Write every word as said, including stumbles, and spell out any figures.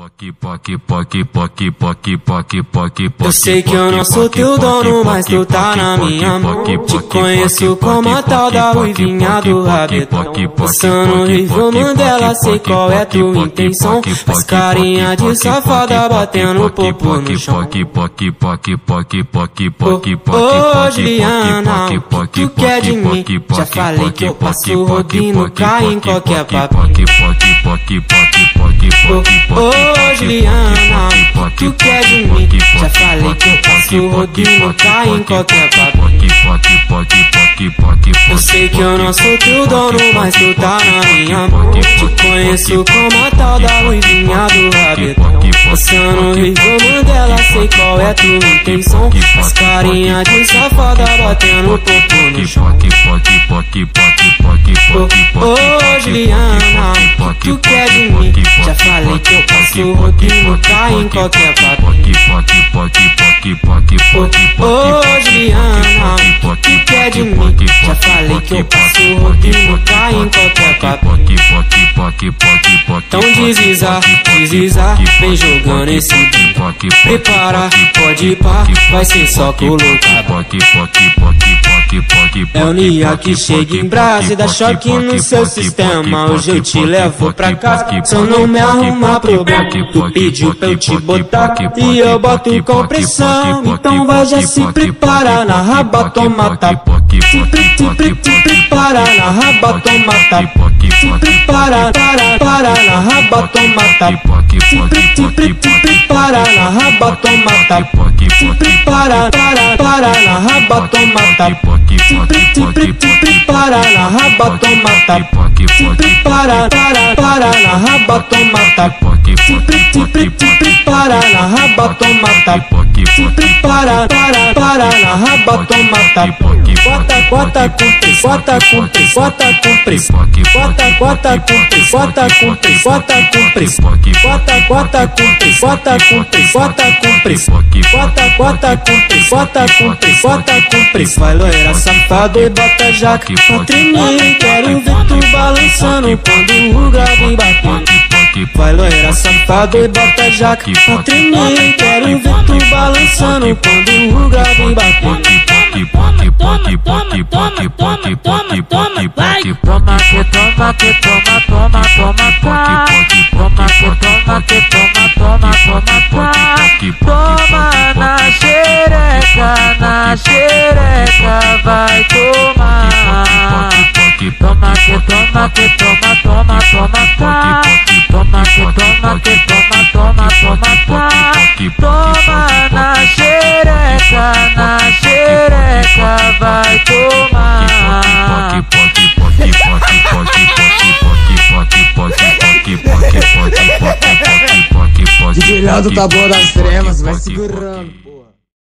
Eu sei que eu não sou teu dono, mas tu tá na minha mão. Te conheço como a tal da ruivinha do rabetão. Pensando no Rival Mandela, sei qual é tua intenção. Faz carinha de safada batendo popo no chão. Ô Juliana, o que tu quer de mim? Já falei que eu passo rodinho, cai em qualquer papinho. Ô Juliana, o que tu quer de mim? Já falei que eu passo rodinho, cai em qualquer papinho. Eu sei que eu não sou teu dono, mas tu tá na minha mão. Te conheço como a tal da ruivinha do rabetão. Pensando no Rival Mandela, sei qual é tua intenção. Faz carinha de safada batendo popo no chão. Ô Juliana, o que tu quer de mim? Já falei que eu passo rodinho, cai em qualquer papinho. Ô Juliana, o que tu quer de mim? Já falei que eu passo rodinho, cai em qualquer papinho. Então deslizar, deslizar, vem jogando esse beat. Prepara, pode ir pá, vai ser só colocar. É o Nia que chega em brasa e dá choque no seu sistema. Hoje eu te levo pra casa, se eu não me arrumar problema. Tu pediu pra eu te botar e eu boto com pressão. Então vai já se prepara, na raba toma tapa. Se pre, se pre, se prepara, na raba toma tapa. Se prepara, para, para, na raba toma tapa. Se pre, se pre, se prepara, na raba toma tapa. Se prepara, para, para, na raba toma tapa. Se pre, se pre, se prepara, na raba toma tapa. Se prepara, para, para, na raba toma tapa. Se pre, se pre, se prepara, na raba toma tapa. Se prepara, para, para, na raba toma tapa. Bota, bota com press, bota com press, bota com press. Bota, bota com press, bota com press, bota com press. Bota, bota com press, bota com press, bota com press. Bota, bota com press, bota com press, bota com press. Vai loira safado e bota jaca contra mim. Quero ver tu balançando quando o grave bater. Vai loira safado e bota jaca contra mim. Quero ver tu balançando quando o grave bater. Toma, toma, toma, toma, toma, toma, vai. Toma que toma que toma, toma, toma, tá. Toma que toma que toma, toma, toma, tá. Toma na xereca, na xereca, vai tomar. Toma que toma que toma, toma, toma, tá. Toma que toma que toma, toma, toma, tá. Toma na xereca, na xereca, vai tomar. D J Léo do Taboão das Tremas, vai segurando.